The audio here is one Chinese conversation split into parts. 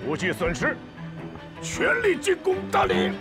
不计损失，全力进攻大理。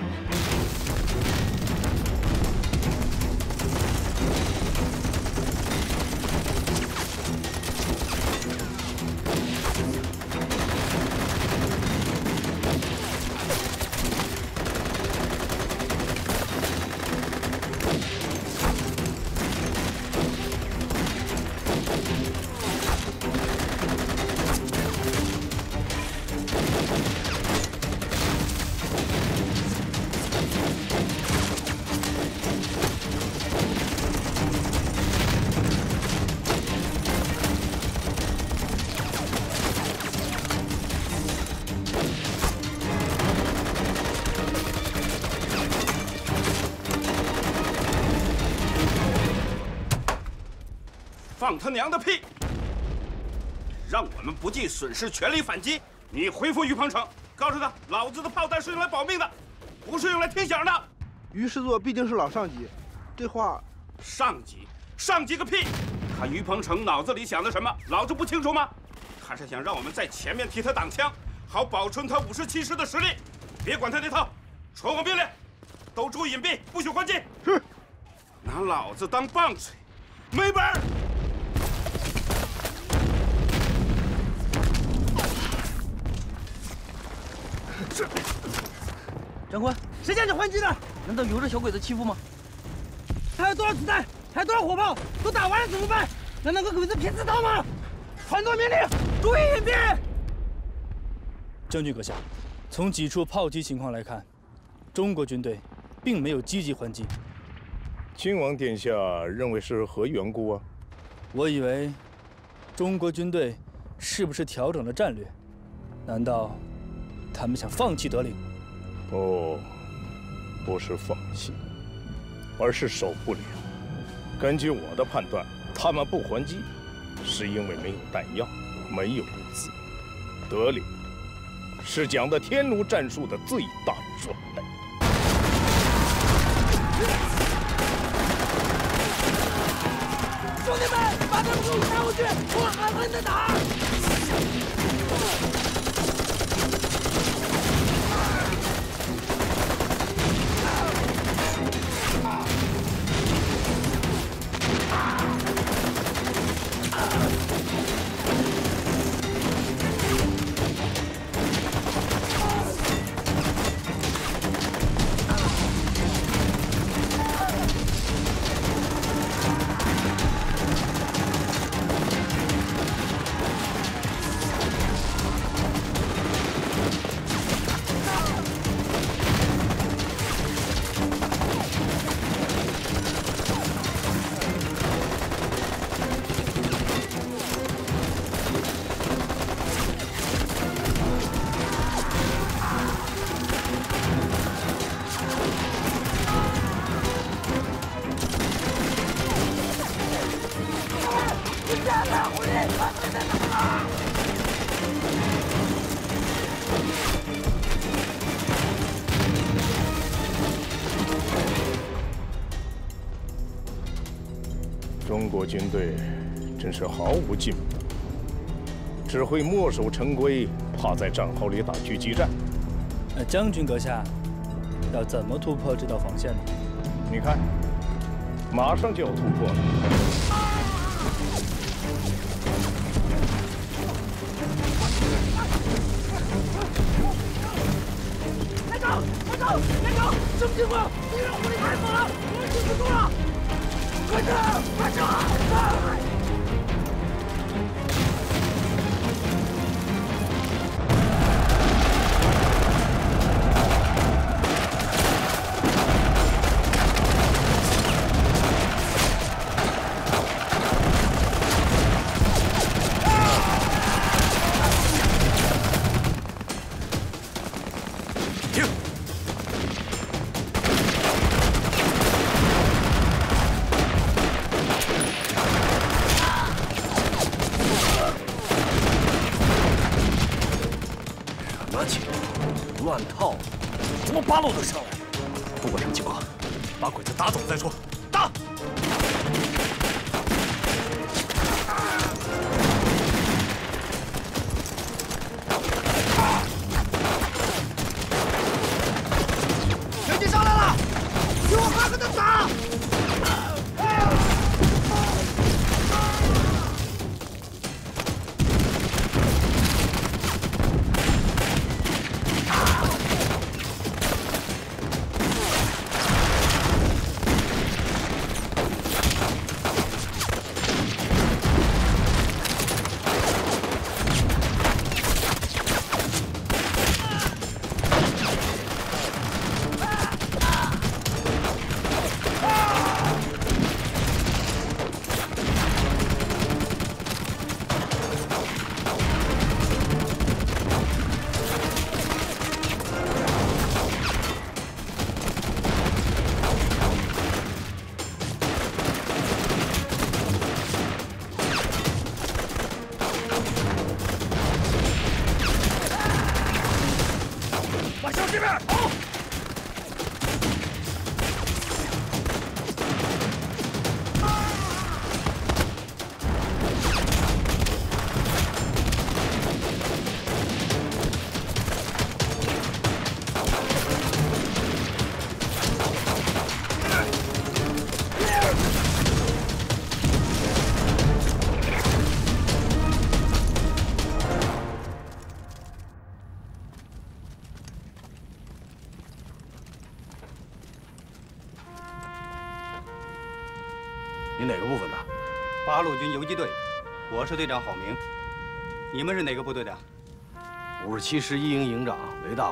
放他娘的屁！让我们不计损失，全力反击。你回复于鹏城，告诉他，老子的炮弹是用来保命的，不是用来听响的。 于师座毕竟是老上级，这话…… 上级个屁！他于鹏城脑子里想的什么，老子不清楚吗？他是想让我们在前面替他挡枪，好保存他57师的实力。别管他那套，传我命令，都注意隐蔽，不许还击。 是。 拿老子当棒槌，没本儿！ 是，长官，谁叫你还击的？难道有这小鬼子欺负吗？还有多少子弹？还有多少火炮？都打完了怎么办？难道跟鬼子拼刺刀吗？传达命令，注意隐蔽。 将军阁下，从几处炮击情况来看，中国军队并没有积极还击。 亲王殿下认为是何缘故啊？ 我以为中国军队是不是调整了战略？难道？ 他们想放弃德令？ 不是放弃，而是守不了。根据我的判断，他们不还击，是因为没有弹药，没有物资。德令是讲的天奴战术的最大状态。 兄弟们，把他们给我带回去，我狠狠地打！ 中国军队真是毫无进步，只会墨守成规，趴在战壕里打狙击战。 将军阁下要怎么突破这道防线呢？ 你看，马上就要突破了。 开枪！开枪！开枪！什么情况？敌人火力太猛了，我们顶不住了！ 快撤！快撤！快！ 停！ 乱套，怎么八路都上来？不管什么情况，把鬼子打走再说。打！ 哪个部分的 ？8路军游击队，我是队长郝明。你们是哪个部队的 ？57师一营营长雷大虎。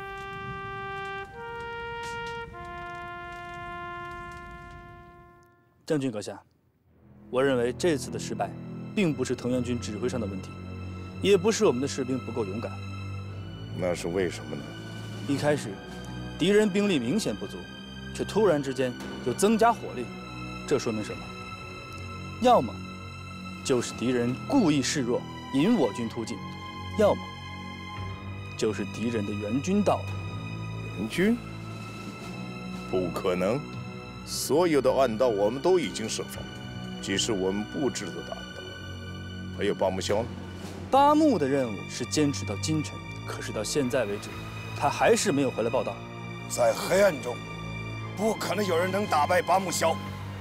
将军阁下，我认为这次的失败，并不是藤原军指挥上的问题，也不是我们的士兵不够勇敢。 那是为什么呢？ 一开始，敌人兵力明显不足，却突然之间又增加火力，这说明什么？要么就是敌人故意示弱，引我军突进；要么就是敌人的援军到了。 援军？不可能！所有的暗道我们都已经设防，即是我们布置的暗道。还有八木萧呢？ 八木的任务是坚持到今晨，可是到现在为止，他还是没有回来报道。 在黑暗中，不可能有人能打败八木萧。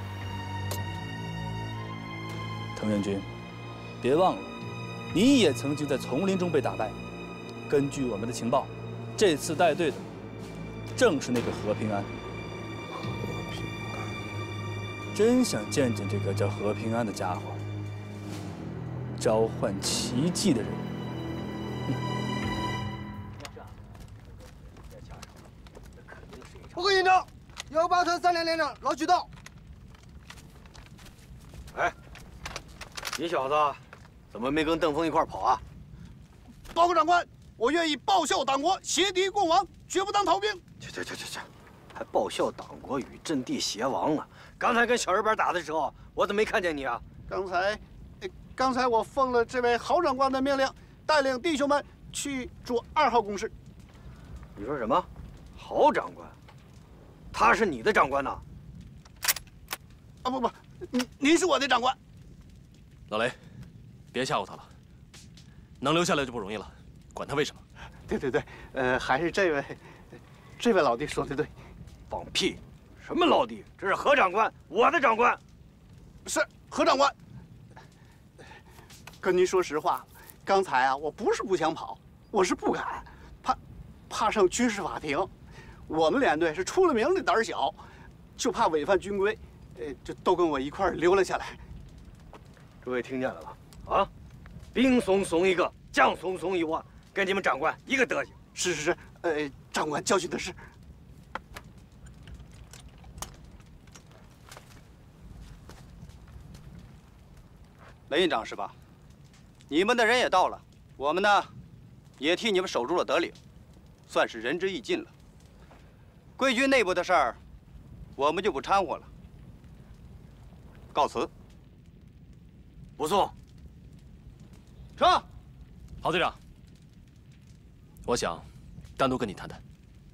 藤原君，别忘了，你也曾经在丛林中被打败。根据我们的情报，这次带队的正是那个何平安。 和平安， 真想见见这个叫何平安的家伙，召唤奇迹的人。 报告营长，118团3连连长老举到。 哎，你小子怎么没跟邓峰一块跑啊？ 报告长官，我愿意报效党国，协敌共亡，绝不当逃兵。 去，还报效党国与阵地协亡呢？刚才跟小日本打的时候，我怎么没看见你啊？ 刚才我奉了这位郝长官的命令，带领弟兄们去捉2号工事。 你说什么？郝长官？他是你的长官呐？ 啊不，您是我的长官。 老雷，别吓唬他了，能留下来就不容易了，管他为什么。 对，还是这位老弟说的对。 放屁！什么老弟？这是何长官，我的长官。 是何长官。跟您说实话，刚才啊，我不是不想跑，我是不敢，怕上军事法庭。我们连队是出了名的胆小，就怕违反军规，就都跟我一块儿溜了下来。 诸位听见了吧？啊，兵怂怂一个，将怂怂一窝，跟你们长官一个德行。 是，长官教训的是。 雷营长是吧？你们的人也到了，我们呢，也替你们守住了德岭，算是仁至义尽了。贵军内部的事儿，我们就不掺和了。告辞。 不送。 撤。 郝队长，我想单独跟你谈谈。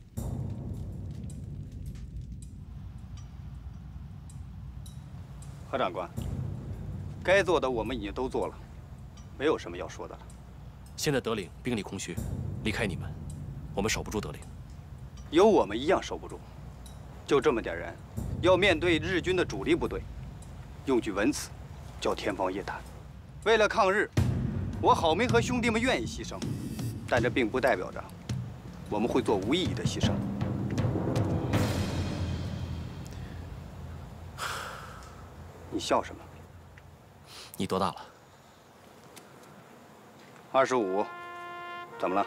何长官，该做的我们已经都做了，没有什么要说的了。 现在德岭兵力空虚，离开你们，我们守不住德岭。 有我们一样守不住，就这么点人，要面对日军的主力部队，用句文词，叫天方夜谭。为了抗日，我郝明和兄弟们愿意牺牲，但这并不代表着我们会做无意义的牺牲。你笑什么？ 你多大了 ？25。怎么了？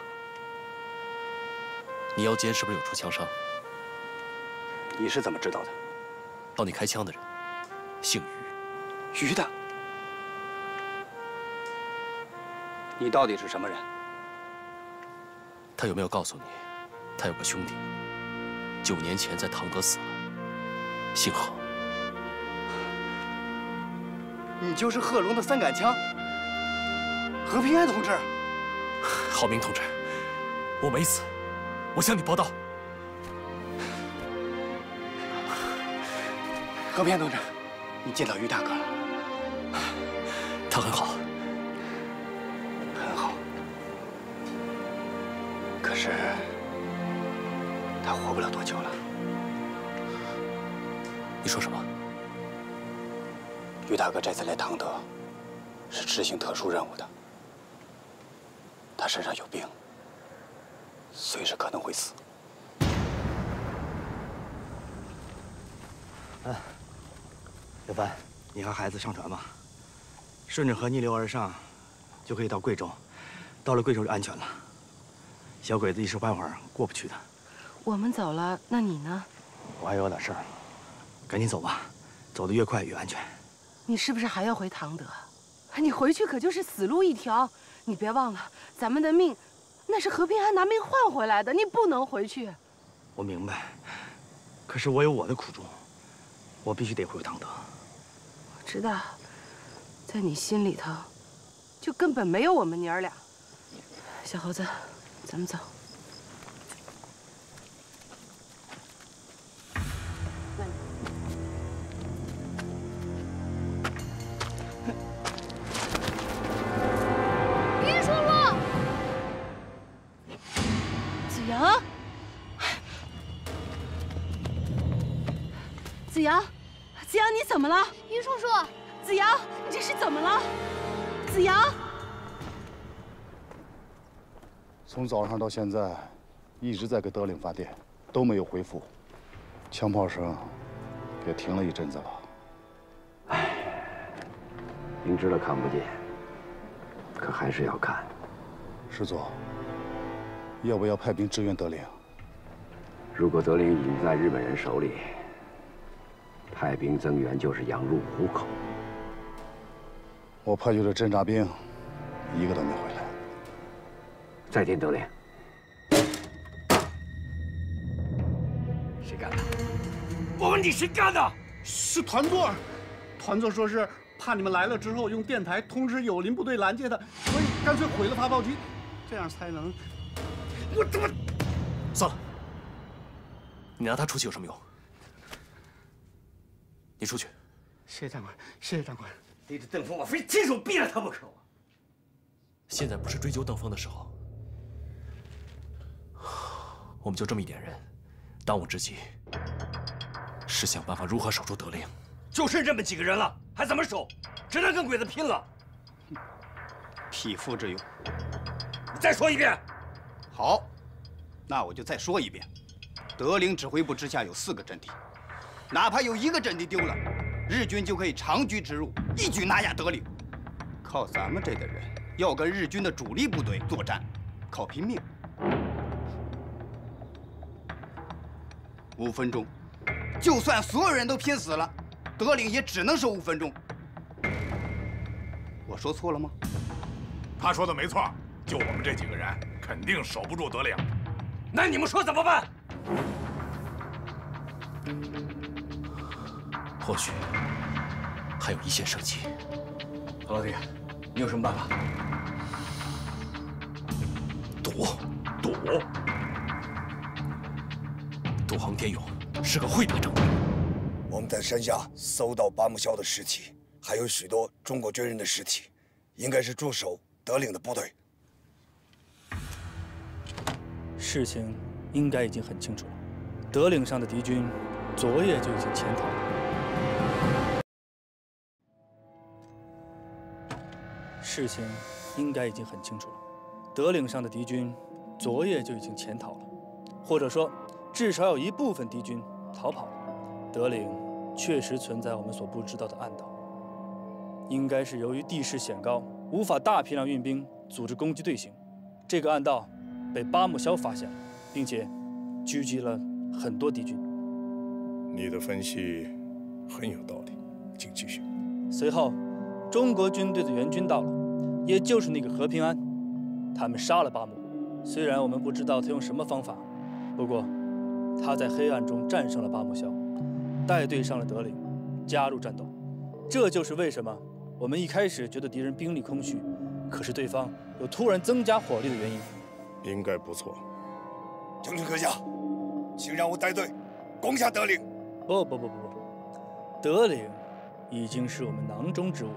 你腰间是不是有处枪伤？ 你是怎么知道的？ 帮你开枪的人姓于。 于的。你到底是什么人？ 他有没有告诉你，他有个兄弟，9年前在唐德死了，姓何。 你就是贺龙的3杆枪，何平安同志。 郝明同志，我没死，我向你报道。 何平安同志，你见到于大哥了？ 他很好， 很好。可是他活不了多久了。 你说什么？ 于大哥这次来唐德，是执行特殊任务的。他身上有病，随时可能会死。 刘帆， 你和孩子上船吧，顺着河逆流而上，就可以到贵州。到了贵州就安全了。小鬼子一时半会儿过不去的。 我们走了，那你呢？ 我还有点事儿，赶紧走吧，走得越快越安全。 你是不是还要回唐德？你回去可就是死路一条。你别忘了，咱们的命，那是何平安拿命换回来的，你不能回去。 我明白，可是我有我的苦衷，我必须得回唐德。 我知道，在你心里头，就根本没有我们娘儿俩。小猴子，咱们走。 林叔叔，子阳， 子阳，子阳，你怎么了？ 林叔叔， 子阳，你这是怎么了？子阳。 从早上到现在，一直在给德岭发电，都没有回复。枪炮声也停了一阵子了。 唉，明知道看不见，可还是要看。 师祖，要不要派兵支援德岭？ 如果德岭已经在日本人手里，派兵增援就是羊入虎口。 我派去的侦察兵，一个都没回来。 再添德岭，谁干的？ 我问你谁干的？是团座。团座说是怕你们来了之后用电台通知友邻部队拦截他，所以干脆毁了发报机，这样才能……我怎么？ 算了，你拿他出去有什么用？你出去。 谢谢长官，谢谢长官。 对着邓峰，我非亲手毙了他不可。 现在不是追究邓峰的时候。 我们就这么一点人，当务之急是想办法如何守住德岭。 就剩这么几个人了，还怎么守？只能跟鬼子拼了。 匹夫之勇。 你再说一遍。 好，那我就再说一遍。德岭指挥部之下有4个阵地，哪怕有1个阵地丢了，日军就可以长驱直入，一举拿下德岭。靠咱们这个人要跟日军的主力部队作战，靠拼命。 5分钟，就算所有人都拼死了，德岭也只能守5分钟。我说错了吗？ 他说的没错，就我们这几个人，肯定守不住德岭。 那你们说怎么办？ 或许还有一线生机。 何老弟，你有什么办法？ 赌。杜恒天勇是个会打仗的人。 我们在山下搜到巴木肖的尸体，还有许多中国军人的尸体，应该是驻守德岭的部队。 事情应该已经很清楚了，德岭上的敌军昨夜就已经潜逃了。事情应该已经很清楚了，德岭上的敌军昨夜就已经潜逃了，或者说。 至少有一部分敌军逃跑了，德岭确实存在我们所不知道的暗道，应该是由于地势险高，无法大批量运兵组织攻击队形。这个暗道被巴木肖发现了，并且狙击了很多敌军。 你的分析很有道理，请继续。 随后，中国军队的援军到了，也就是那个何平安，他们杀了巴木。虽然我们不知道他用什么方法，不过。 他在黑暗中战胜了巴木肖，带队上了德岭，加入战斗。这就是为什么我们一开始觉得敌人兵力空虚，可是对方又突然增加火力的原因。 应该不错。 将军阁下，请让我带队攻下德岭。 不，德岭已经是我们囊中之物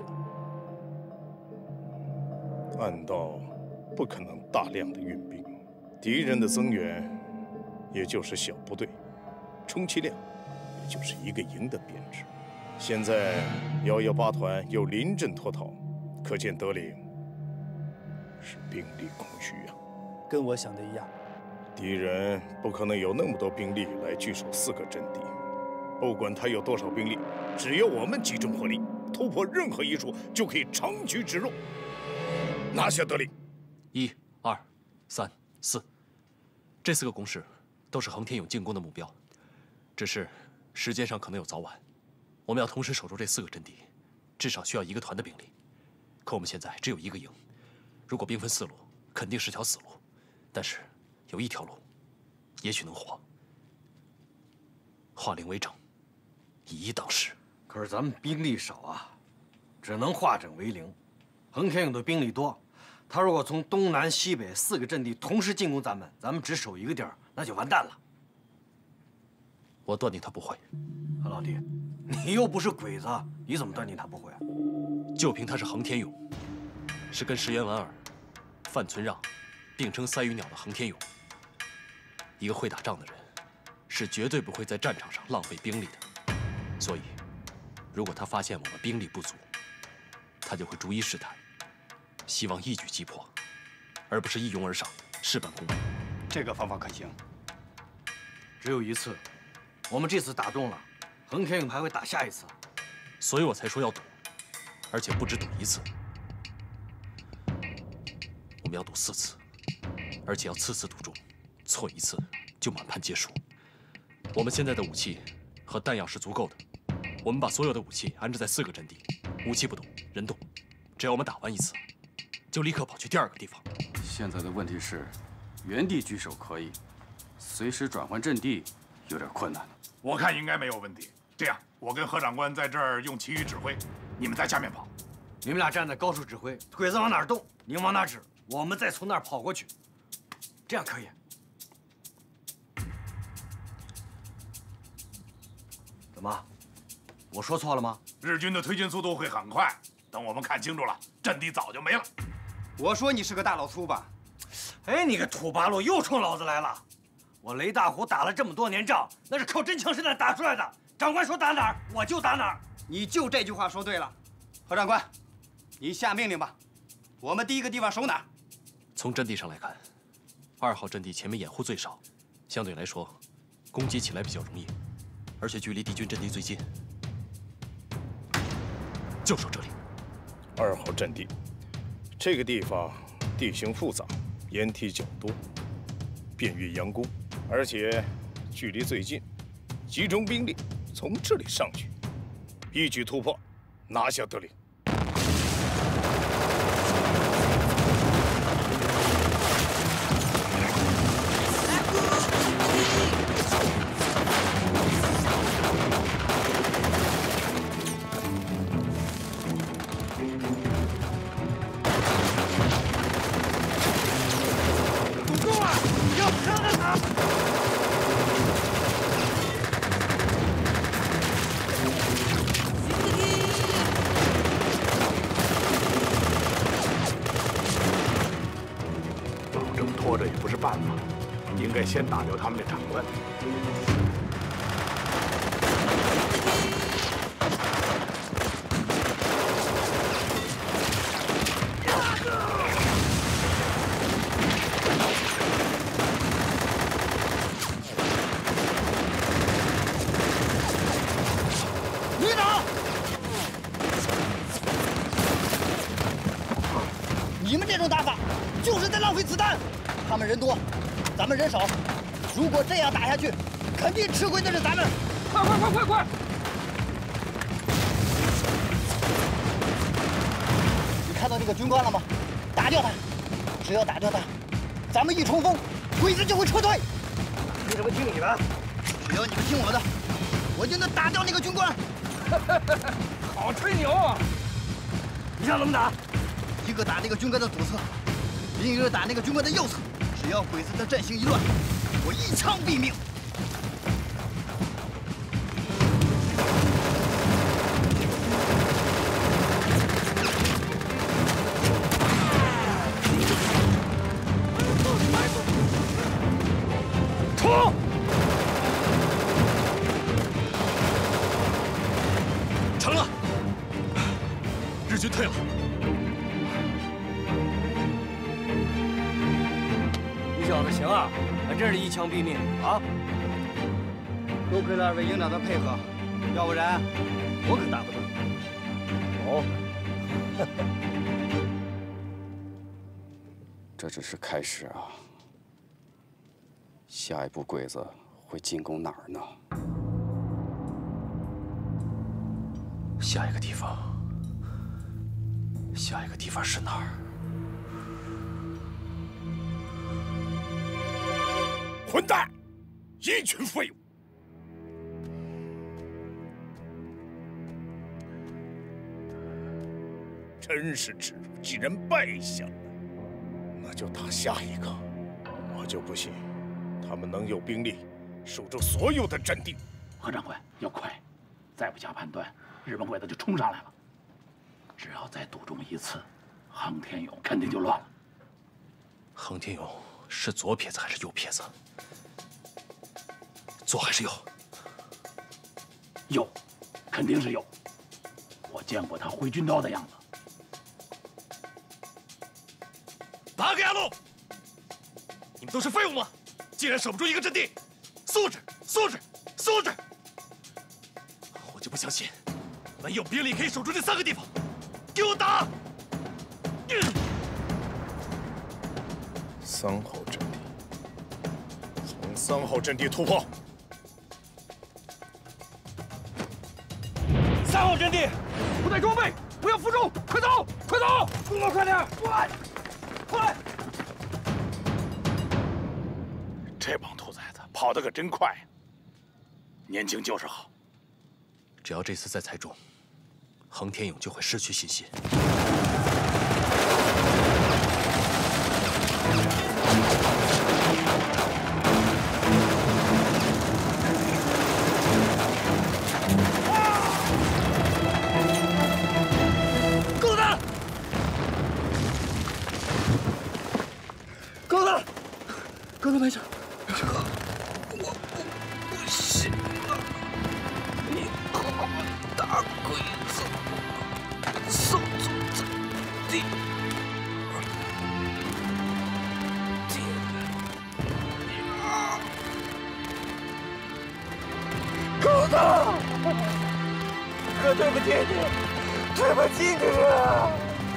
了。 暗道不可能大量的运兵，敌人的增援。 也就是小部队，充其量也就是1个营的编制。现在118团又临阵脱逃，可见德岭是兵力空虚啊。 跟我想的一样， 敌人不可能有那么多兵力来据守4个阵地。不管他有多少兵力，只要我们集中火力， 突破任何一处，就可以长驱直入，拿下德令。 1、2、3、4，这4个工事都是恒天勇进攻的目标，只是时间上可能有早晚。我们要同时守住这4个阵地，至少需要1个团的兵力。可我们现在只有1个营，如果兵分4路，肯定是条死路。但是有一条路，也许能活。化零为整，以一当十。 可是咱们兵力少啊，只能化整为零。恒天勇的兵力多，他如果从东南西北4个阵地同时进攻咱们只守1个地儿，那就完蛋了。 我断定他不会。 老弟，你又不是鬼子，你怎么断定他不会啊？ 就凭他是恒天勇，是跟石原莞尔、范存让并称3羽鸟的恒天勇。一个会打仗的人，是绝对不会在战场上浪费兵力的。所以，如果他发现我们兵力不足，他就会逐一试探，希望一举击破，而不是一拥而上，事半功倍。 这个方法可行。 只有一次，我们这次打中了，恒天勇还会打下一次。 所以我才说要赌，而且不止赌1次，我们要赌4次，而且要次次赌中，错1次就满盘皆输。我们现在的武器和弹药是足够的，我们把所有的武器安置在4个阵地，武器不动，人动。只要我们打完1次，就立刻跑去第2个地方。 现在的问题是，原地据守可以，随时转换阵地有点困难。 我看应该没有问题。这样，我跟何长官在这儿用旗语指挥，你们在下面跑。 你们俩站在高处指挥，鬼子往哪儿动，你们往哪儿指，我们再从那儿跑过去，这样可以。怎么？我说错了吗？ 日军的推进速度会很快，等我们看清楚了，阵地早就没了。 我说你是个大老粗吧？ 哎，你个土八路又冲老子来了！我雷大虎打了这么多年仗，那是靠真枪实弹打出来的。长官说打哪儿，我就打哪儿。 你就这句话说对了。何长官，你下命令吧。我们第1个地方守哪儿？ 从阵地上来看，2号阵地前面掩护最少，相对来说，攻击起来比较容易，而且距离敌军阵地最近，就守这里。 2号阵地，这个地方地形复杂，掩体较多，便于佯攻，而且距离最近，集中兵力从这里上去，一举突破，拿下德令。 拖着也不是办法，应该先打掉他们的长官。 旅长，你们这种打法就是在浪费子弹。他们人多，咱们人少，如果这样打下去，肯定吃亏的是咱们。快！你看到这个军官了吗？打掉他，只要打掉他，咱们一冲锋，鬼子就会撤退。 凭什么听你的？ 只要你们听我的，我就能打掉那个军官。 好吹牛啊！你想怎么打？ 一个打那个军官的左侧，另一个打那个军官的右侧。只要鬼子的阵型一乱，我一枪毙命。 冲！成了，日军退了。 小子行啊，还真是一枪毙命啊！ 多亏了2位营长的配合，要不然我可打不动。 这只是开始啊！下一步鬼子会进攻哪儿呢？ 下一个地方是哪儿？ 混蛋！一群废物！真是耻辱！既然败下了，那就打下一个。我就不信他们能有兵力守住所有的阵地。 何长官，要快，再不下判断，日本鬼子就冲上来了。只要再赌中一次，航天勇肯定就乱了。 航天勇是左撇子还是右撇子？左还是右？ 右，肯定是右。我见过他挥军刀的样子。 哪个压路？你们都是废物吗？竟然守不住一个阵地，素质，素质，素质！我就不相信，没有兵力可以守住这3个地方。给我打 ！3号阵地，从3号阵地突破。 3号阵地，不带装备，不要负重，快走，快走！工作快点，快！快！ 这帮兔崽子跑得可真快，年轻就是好。 只要这次再踩中，航天勇就会失去信心。 狗子，狗子，狗子没事。我信了，你好大鬼子，守住阵地。狗子，哥，对不起你，对不起你啊！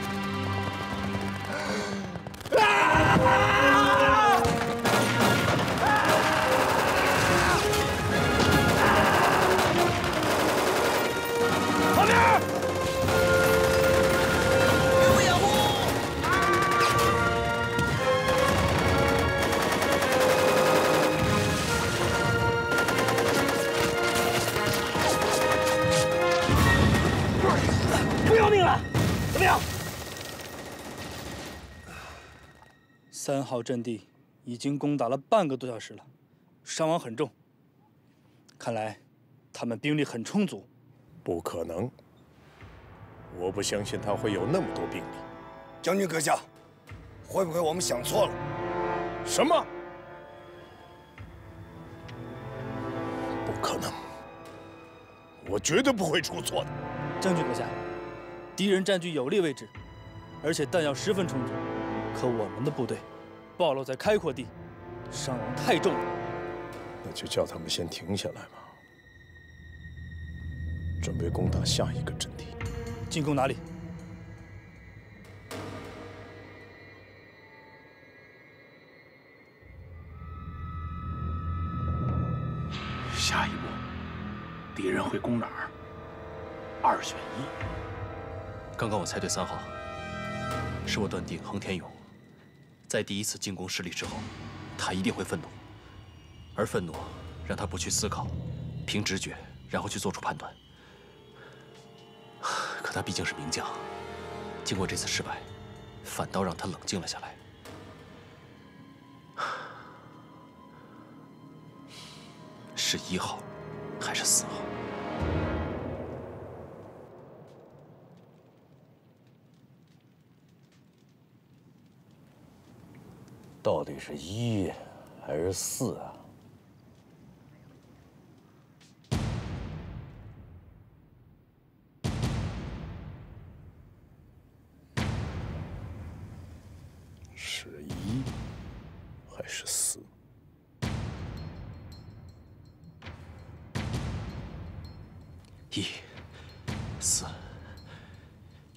旁边！给我掩护！不要命了？怎么样 ？3号阵地已经攻打了半个多小时了，伤亡很重。看来他们兵力很充足。 不可能，我不相信他会有那么多兵力。 将军阁下，会不会我们想错了？ 什么？不可能，我绝对不会出错的。 将军阁下，敌人占据有利位置，而且弹药十分充足，可我们的部队暴露在开阔地，伤亡太重了。 那就叫他们先停下来吧。准备攻打下一个阵地。 进攻哪里？ 下一步，敌人会攻哪儿？2选1。 刚刚我猜对3号，是我断定航天勇在第1次进攻失利之后，他一定会愤怒，而愤怒让他不去思考，凭直觉，然后去做出判断。可他毕竟是名将，经过这次失败，反倒让他冷静了下来。是1号，还是4号？ 到底是1还是4啊？ 是1还是4？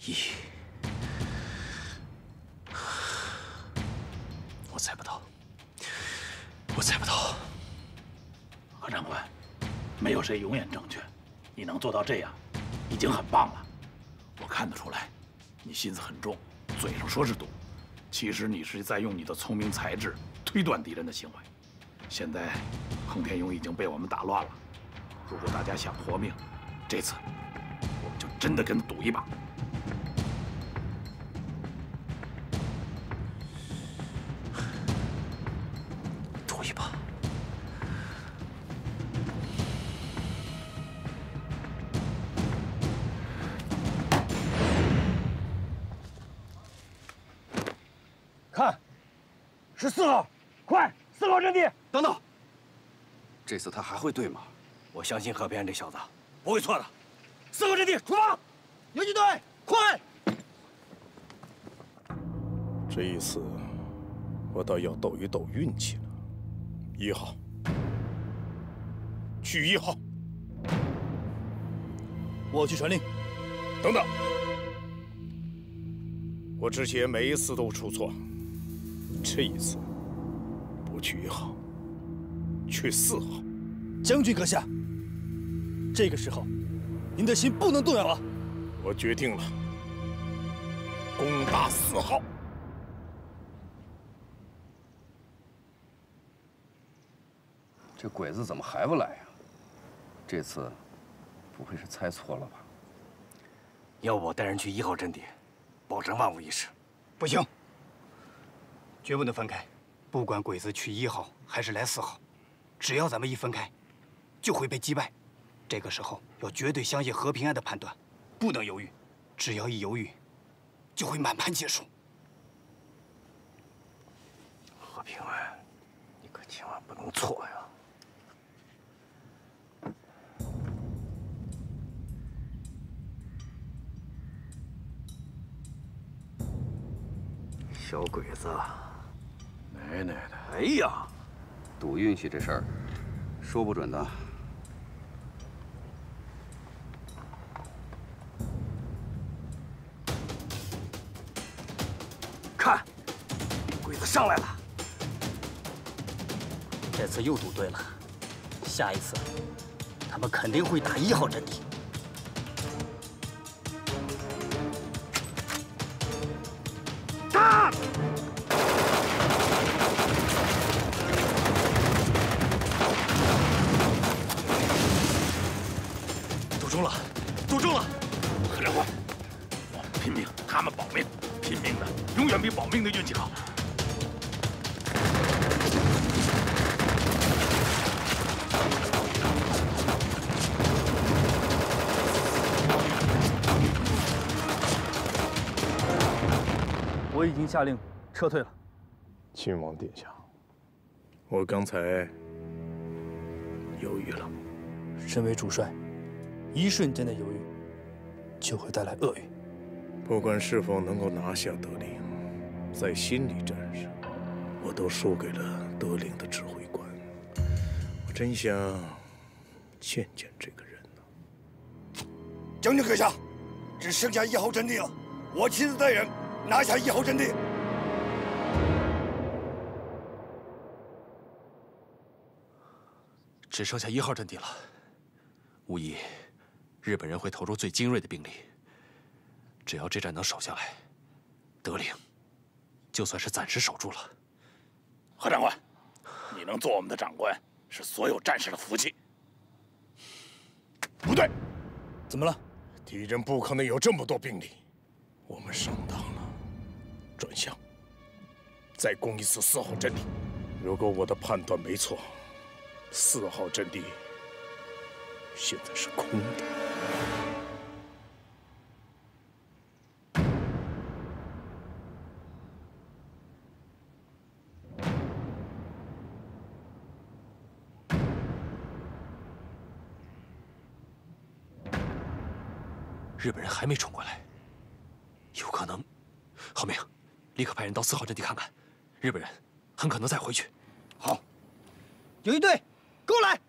我猜不到，我猜不到。 何长官，没有谁永远正确，你能做到这样，已经很棒了。我看得出来，你心思很重，嘴上说是赌，其实你是在用你的聪明才智推断敌人的行为。现在，横天勇已经被我们打乱了。如果大家想活命，这次我们就真的跟他赌一把。 赌一把。 看，是4号，快，4号阵地。 等等，这次他还会对吗？我相信何平安这小子不会错的。4号阵地出发，游击队快！ 这一次，我倒要斗一斗运气了。1号，去1号。 我去传令。 等等，我之前每一次都出错，这一次不去1号，去4号。 将军阁下，这个时候，您的心不能动摇啊！ 我决定了，攻打4号。 这鬼子怎么还不来呀？这次不会是猜错了吧？ 要不我带人去1号阵地，保证万无一失。不行，绝不能分开。不管鬼子去1号还是来4号，只要咱们一分开，就会被击败。这个时候要绝对相信何平安的判断，不能犹豫。只要一犹豫，就会满盘皆输。何平安，你可千万不能错呀！小鬼子， 奶奶的！哎呀，赌运气这事儿，说不准的。 看，鬼子上来了。这次又赌对了，下一次他们肯定会打1号阵地。打！ 赌中了，赌中了！ 何长官，我们拼命，他们保命，拼命的永远比保命的运气好。 我已经下令撤退了。 亲王殿下，我刚才犹豫了。 身为主帅，一瞬间的犹豫就会带来厄运。 不管是否能够拿下德陵，在心理战上，我都输给了德陵的指挥官。我真想见见这个人呢。 将军阁下，只剩下1号阵地了，我亲自带人拿下1号阵地。 只剩下1号阵地了，无疑，日本人会投入最精锐的兵力。只要这战能守下来，德陵就算是暂时守住了。 何长官，你能做我们的长官，是所有战士的福气。 不对， 怎么了？ 敌人不可能有这么多兵力，我们上当了。转向，再攻一次4号阵地。如果我的判断没错，4号阵地现在是空的。 日本人还没冲过来，有可能。郝明，立刻派人到4号阵地看看，日本人很可能再回去。 好，游击队，跟我来。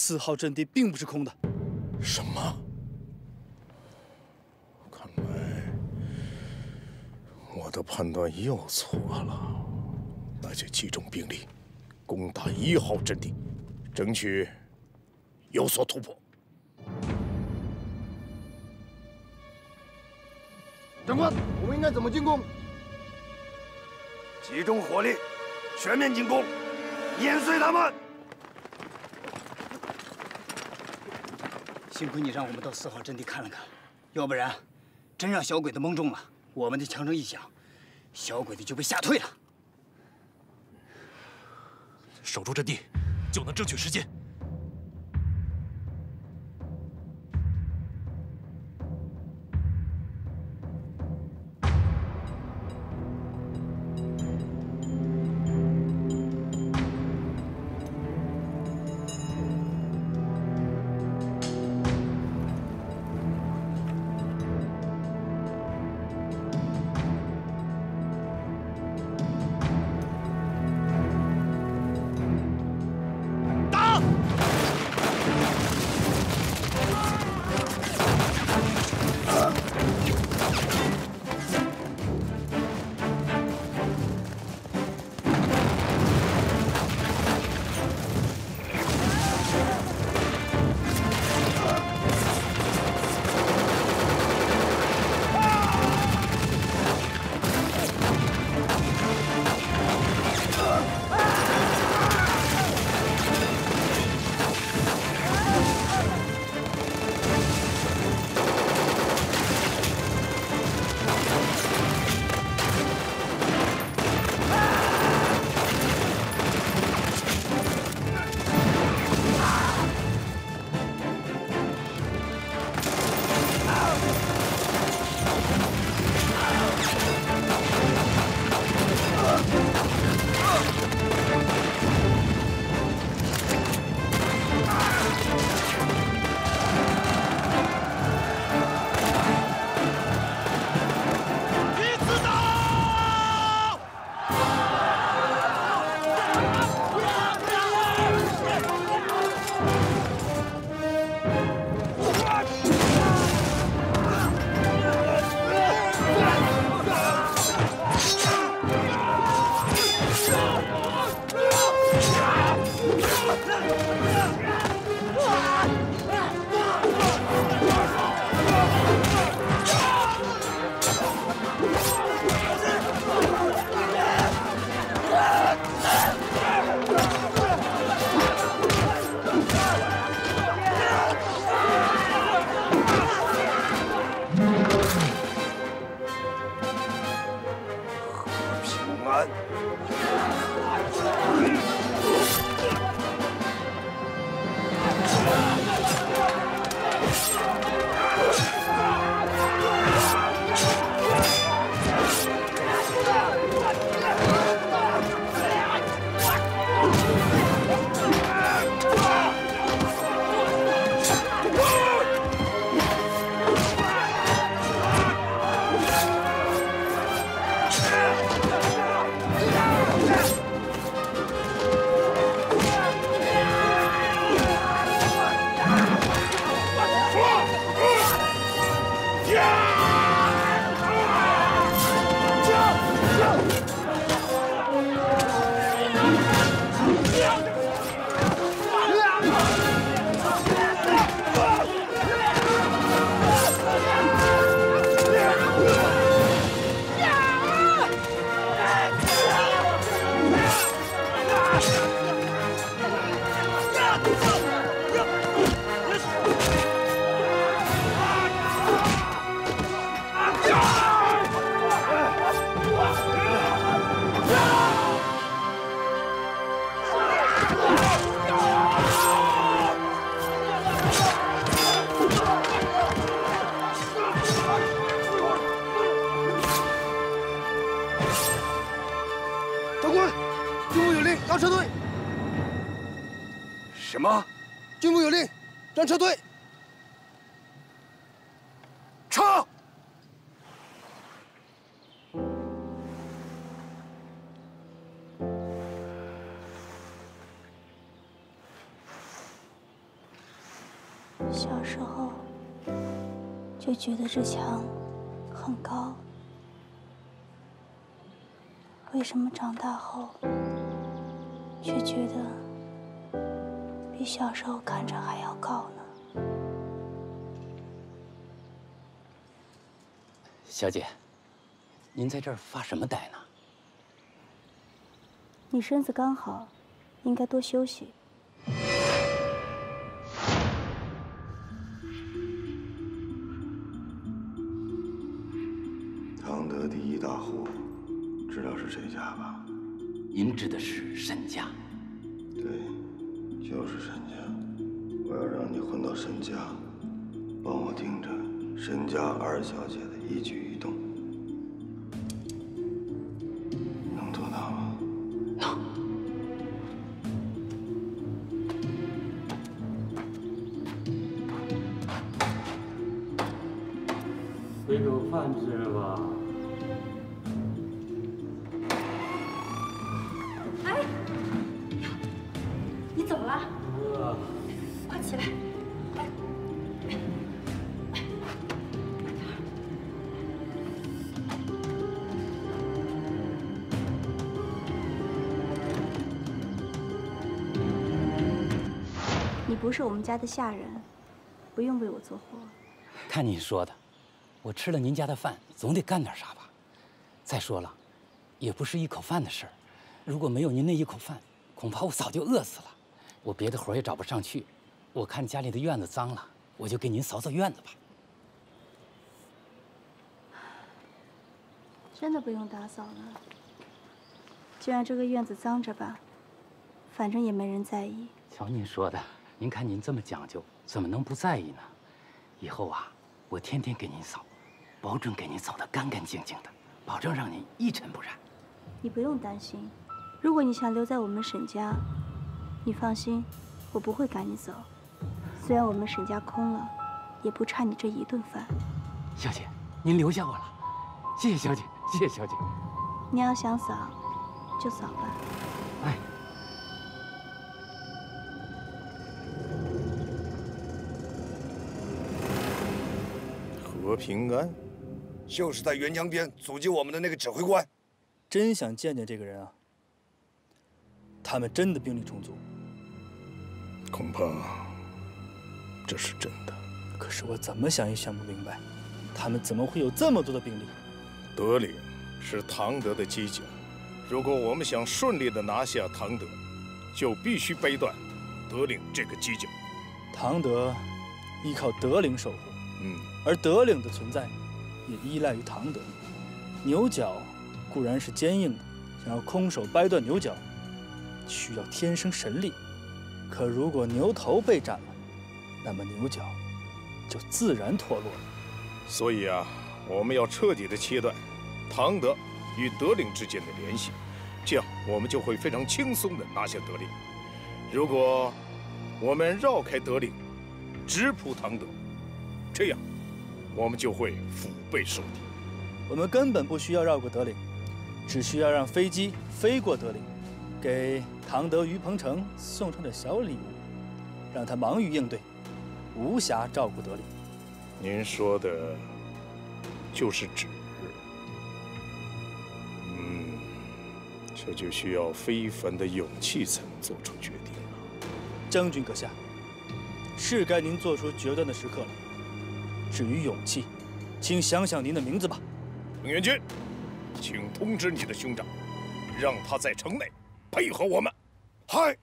4号阵地并不是空的。 什么？看来我的判断又错了。那就集中兵力，攻打1号阵地，争取有所突破。 长官，我们应该怎么进攻？集中火力，全面进攻，碾碎他们！ 幸亏你让我们到4号阵地看了看，要不然真让小鬼子蒙中了，我们的枪声一响，小鬼子就被吓退了。 守住阵地，就能争取时间。 长官，军部有令，让撤退。什么？军部有令，让撤退。撤！ 小时候就觉得这墙很高，为什么长大后却觉得比小时候看着还要高呢？ 小姐，您在这儿发什么呆呢？ 你身子刚好，应该多休息。 唐德第一大户，知道是谁家吧？ 您指的是沈家？ 对，就是沈家。我要让你混到沈家，帮我盯着沈家二小姐的一举一动，能做到吗？ 能。 回口饭吃了吧？ 哎，你怎么了？快起来！你不是我们家的下人，不用为我做活。 看你说的，我吃了您家的饭，总得干点啥吧？再说了，也不是一口饭的事儿。如果没有您那一口饭，恐怕我早就饿死了。我别的活也找不上去，我看家里的院子脏了，我就给您扫扫院子吧。 真的不用打扫了，就让这个院子脏着吧，反正也没人在意。 瞧您说的，您看您这么讲究，怎么能不在意呢？以后啊，我天天给您扫，保准给您扫得干干净净的，保证让您一尘不染。 你不用担心，如果你想留在我们沈家，你放心，我不会赶你走。虽然我们沈家空了，也不差你这一顿饭。 小姐，您留下我了，谢谢小姐，谢谢小姐。 你要想扫，就扫吧。 哎。 何平安， 就是在沅江边阻击我们的那个指挥官。 真想见见这个人啊！他们真的兵力充足？ 恐怕这是真的。 可是我怎么想也想不明白，他们怎么会有这么多的兵力？ 德岭是唐德的犄角，如果我们想顺利地拿下唐德，就必须掰断德岭这个犄角。 唐德依靠德岭守护，而德岭的存在也依赖于唐德。牛角固然是坚硬的，想要空手掰断牛角，需要天生神力。可如果牛头被斩了，那么牛角就自然脱落了。 所以啊，我们要彻底地切断唐德与德岭之间的联系，这样我们就会非常轻松地拿下德岭。如果我们绕开德岭，直扑唐德，这样我们就会腹背受敌。 我们根本不需要绕过德岭，只需要让飞机飞过德岭，给唐德于鹏程送上点小礼物，让他忙于应对，无暇照顾德岭。 您说的就是纸，这就需要非凡的勇气才能做出决定了。 将军阁下，是该您做出决断的时刻了。至于勇气，请想想您的名字吧。 程元军，请通知你的兄长，让他在城内配合我们。嗨。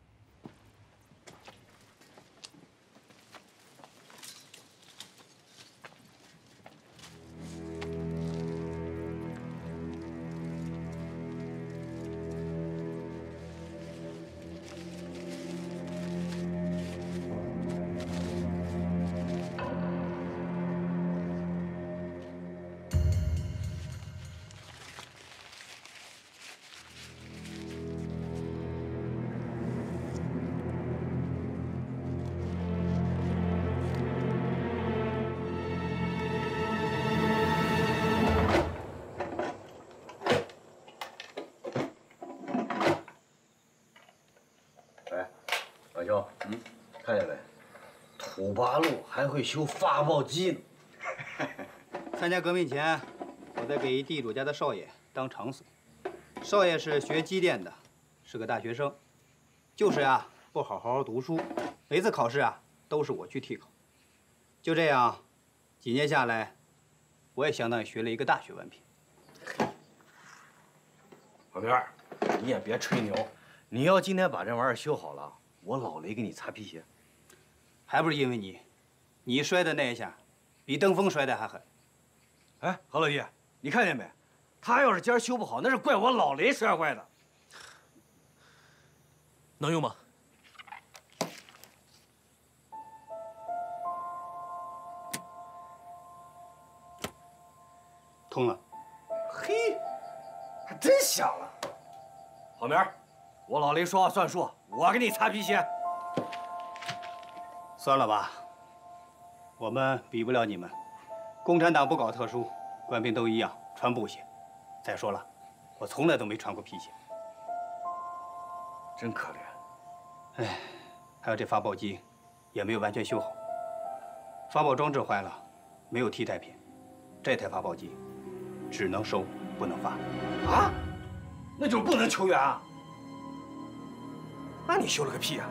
土八路还会修发报机呢。 参加革命前，我在给一地主家的少爷当长孙。少爷是学机电的，是个大学生，就是呀，不好好读书，每次考试啊都是我去替考。就这样，几年下来，我也相当于学了一个大学文凭。 旁边，你也别吹牛，你要今天把这玩意儿修好了，我老雷给你擦皮鞋。 还不是因为你，你摔的那一下，比登峰摔的还狠。 哎，何老弟，你看见没？他要是今儿修不好，那是怪我老雷摔坏的。 能用吗？ 通了。 嘿，还真响了。旁边，我老雷说话算数，我给你擦皮鞋。 算了吧，我们比不了你们。共产党不搞特殊，官兵都一样，穿布鞋。再说了，我从来都没穿过皮鞋。 真可怜。 哎，还有这发报机，也没有完全修好。发报装置坏了，没有替代品。这台发报机只能收，不能发。 啊？那就是不能求援啊？那你修了个屁啊！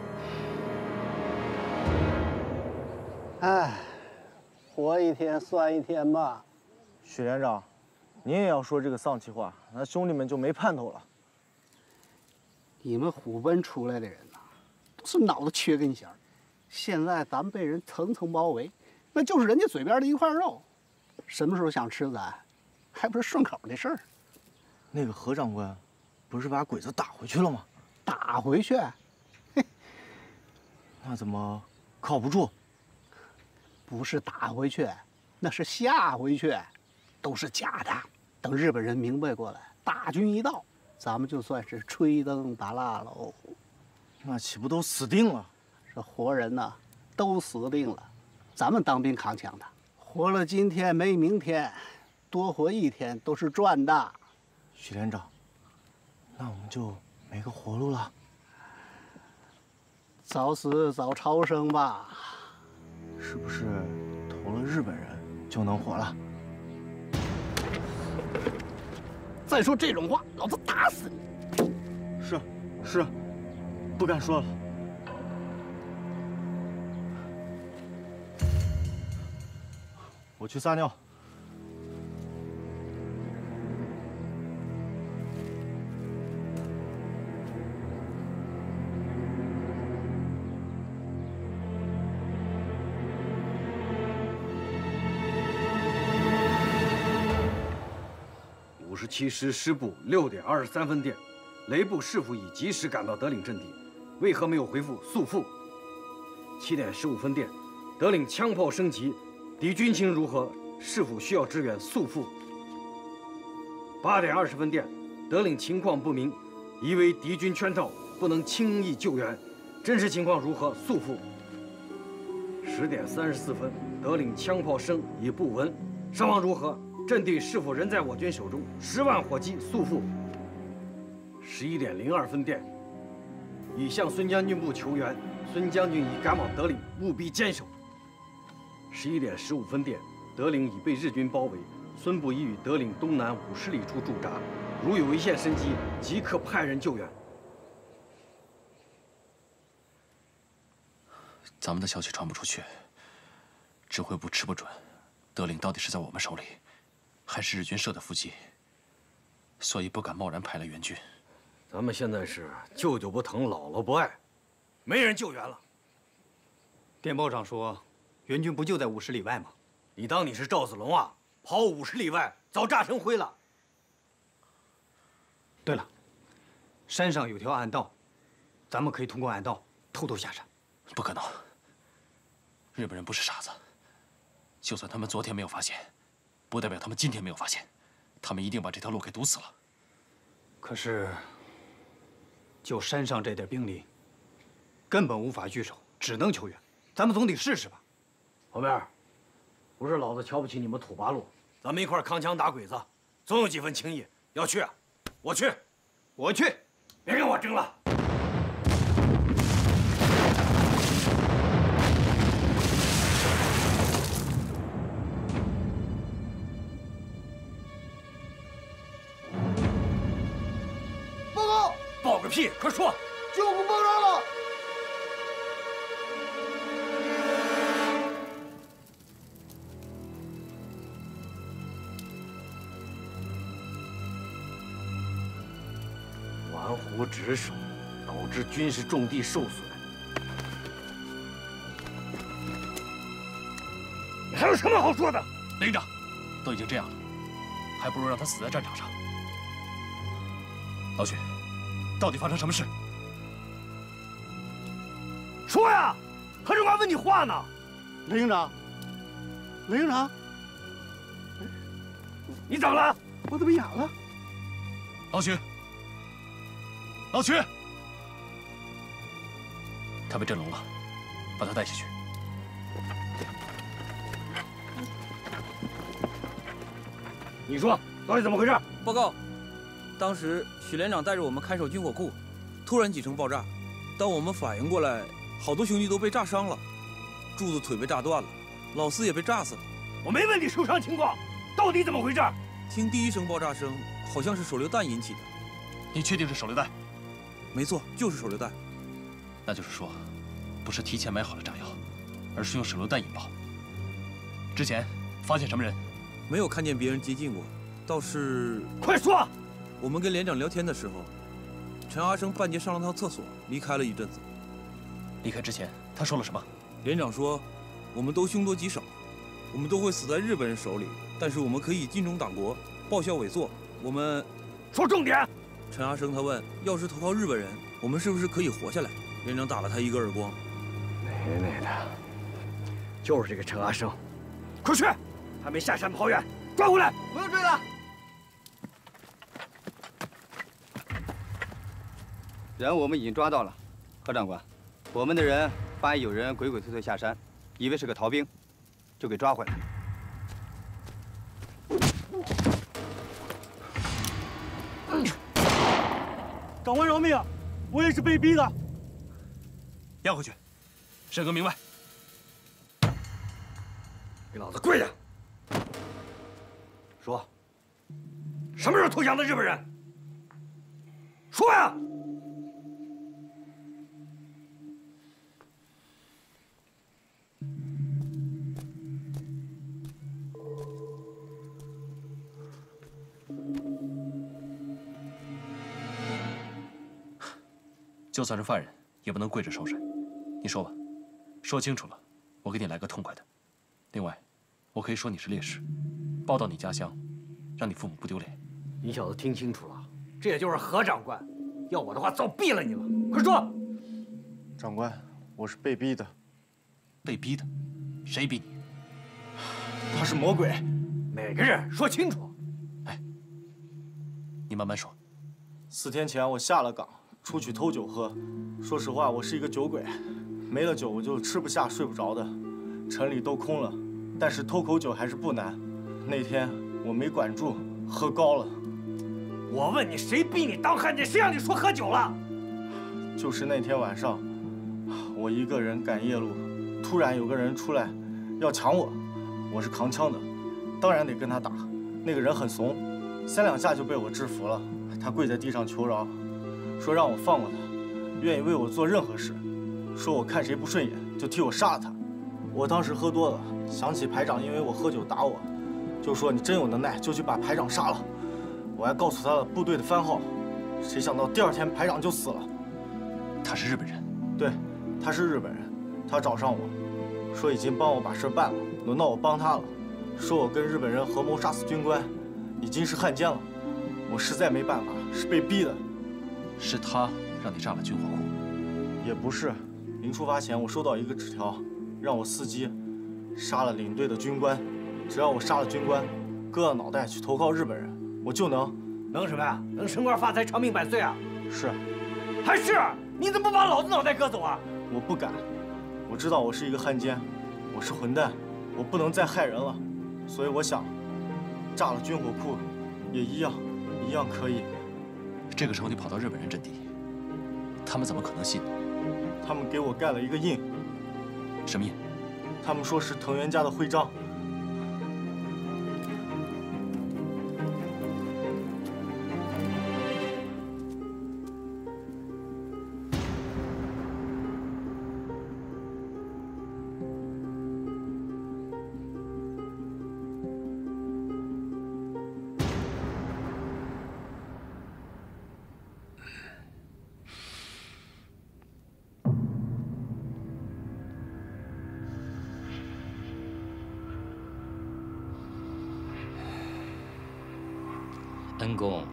哎，活一天算一天吧。 许连长，您也要说这个丧气话，那兄弟们就没盼头了。 你们虎贲出来的人呐，都是脑子缺根弦儿。现在咱们被人层层包围，那就是人家嘴边的一块肉，什么时候想吃咱，还不是顺口的事儿。 那个何长官，不是把鬼子打回去了吗？ 打回去？ 那怎么靠不住？ 不是打回去，那是吓回去，都是假的。等日本人明白过来，大军一到，咱们就算是吹灯打蜡喽。 那岂不都死定了？ 这活人呐，都死定了。咱们当兵扛枪的，活了今天没明天，多活一天都是赚的。 许连长，那我们就没个活路了。 早死早超生吧。 是不是投了日本人就能活了？ 再说这种话，老子打死你！ 是，不敢说了。我去撒尿。 57师师部6点23分电，雷部是否已及时赶到德岭阵地？为何没有回复速复？7点15分电，德岭枪炮升级，敌军情如何？是否需要支援？速复。8点20分电，德岭情况不明，疑为敌军圈套，不能轻易救援。真实情况如何？速复。10点34分，德岭枪炮声已不闻，伤亡如何？阵地是否仍在我军手中？10万火急，速复。11点02分电，已向孙将军部求援，孙将军已赶往德岭，务必坚守。11点15分电，德岭已被日军包围，孙部已于德岭东南50里处驻扎，如有一线生机，即刻派人救援。 咱们的消息传不出去，指挥部吃不准，德岭到底是在我们手里，还是日军设的伏击，所以不敢贸然派来援军。 咱们现在是舅舅不疼，姥姥不爱，没人救援了。 电报上说，援军不就在50里外吗？ 你当你是赵子龙啊？跑50里外，早炸成灰了。 对了，山上有条暗道，咱们可以通过暗道偷偷下山。 不可能，日本人不是傻子，就算他们昨天没有发现，不代表他们今天没有发现，他们一定把这条路给堵死了。 可是，就山上这点兵力，根本无法据守，只能求援。咱们总得试试吧。 后面，不是老子瞧不起你们土八路，咱们一块扛枪打鬼子，总有几分情谊。要去，我去， 我去， 别跟我争了。 屁！快说！ 旧股爆炸了！ 玩忽职守，导致军事重地受损。你还有什么好说的？ 连长，都已经这样了，还不如让他死在战场上。老许，到底发生什么事？ 说呀！何长官问你话呢。 雷营长，雷营长， 你怎么了？ 我怎么哑了？ 老许，老许，他被震聋了，把他带下去。 你说到底怎么回事？ 报告，当时许连长带着我们看守军火库，突然几声爆炸，当我们反应过来，好多兄弟都被炸伤了，柱子腿被炸断了，老四也被炸死了。 我没问你受伤情况，到底怎么回事？ 听第一声爆炸声，好像是手榴弹引起的。 你确定是手榴弹？ 没错，就是手榴弹。 那就是说，不是提前买好的炸药，而是用手榴弹引爆。之前发现什么人？ 没有看见别人接近过，倒是…… 快说！ 我们跟连长聊天的时候，陈阿生半截上了趟厕所，离开了一阵子。 离开之前，他说了什么？ 连长说，我们都凶多吉少，我们都会死在日本人手里，但是我们可以尽忠党国，报效伟作。我们说重点。 陈阿生他问，要是投靠日本人，我们是不是可以活下来？连长打了他一个耳光。 奶的，就是这个陈阿生，快去！还没下山跑远，抓回来！ 不用追了。 人我们已经抓到了，何长官，我们的人发现有人鬼鬼祟祟下山，以为是个逃兵，就给抓回来。 长官饶命啊！我也是被逼的。 押回去，审核明白。 给老子跪下！说，什么时候投降的日本人？说呀！ 就算是犯人，也不能跪着受审。你说吧，说清楚了，我给你来个痛快的。另外，我可以说你是烈士，报到你家乡，让你父母不丢脸。 你小子听清楚了，这也就是何长官。要我的话，早毙了你了。快说！ 长官，我是被逼的。 被逼的？谁逼你？ 他是魔鬼。 哪个人？说清楚。 哎，你慢慢说。 4天前我下了岗，出去偷酒喝。说实话，我是一个酒鬼，没了酒我就吃不下、睡不着的。城里都空了，但是偷口酒还是不难。那天我没管住，喝高了。 我问你，谁逼你当汉奸？谁让你说喝酒了？ 就是那天晚上，我一个人赶夜路，突然有个人出来要抢我，我是扛枪的，当然得跟他打。那个人很怂，3两下就被我制服了。他跪在地上求饶，说让我放过他，愿意为我做任何事，说我看谁不顺眼就替我杀了他。我当时喝多了，想起排长因为我喝酒打我，就说你真有能耐就去把排长杀了。我还告诉他了部队的番号，谁想到第2天排长就死了。 他是日本人？ 对，他是日本人。他找上我，说已经帮我把事办了，轮到我帮他了，说我跟日本人合谋杀死军官，已经是汉奸了。我实在没办法，是被逼的。 是他让你炸了军火库？ 也不是，临出发前我收到一个纸条，让我伺机杀了领队的军官，只要我杀了军官，割了脑袋去投靠日本人，我就能什么呀？能升官发财、长命百岁啊？ 是， 还是？你怎么不把老子脑袋割走啊？ 我不敢，我知道我是一个汉奸，我是混蛋，我不能再害人了，所以我想，炸了军火库，也一样可以。 这个时候你跑到日本人阵地，他们怎么可能信呢？ 他们给我盖了一个印。 什么印？ 他们说是藤原家的徽章。 恩公，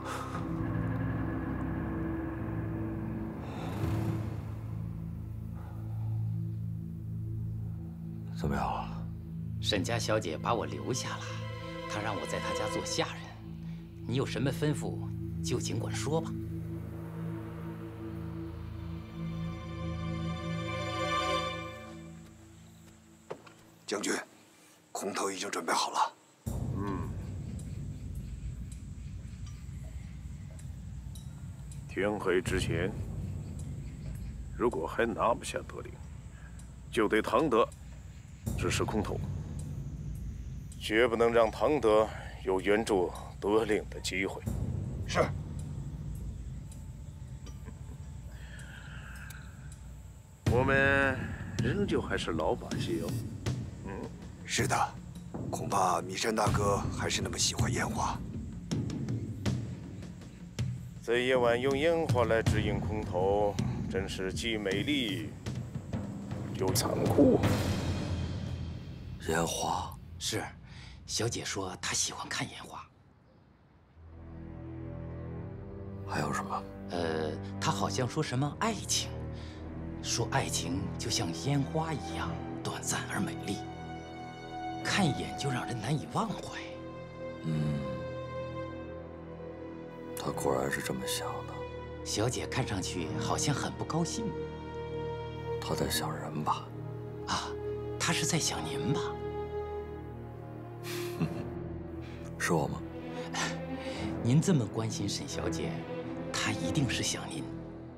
怎么样了？ 沈家小姐把我留下了，她让我在她家做下人。你有什么吩咐，就尽管说吧。 将军，空投已经准备好了。 天黑之前，如果还拿不下德陵，就得唐德指示空投，绝不能让唐德有援助德陵的机会。 是。 我们仍旧还是老把戏哦。 是的，恐怕米山大哥还是那么喜欢烟花。 在夜晚用烟花来指引空投，真是既美丽又残酷。 烟花是，小姐说她喜欢看烟花。 还有什么？ 她好像说什么爱情，说爱情就像烟花一样短暂而美丽，看一眼就让人难以忘怀。 他果然是这么想的。 小姐看上去好像很不高兴。 他在想人吧？ 啊，他是在想您吧？ 是我吗？ 您这么关心沈小姐，她一定是想您。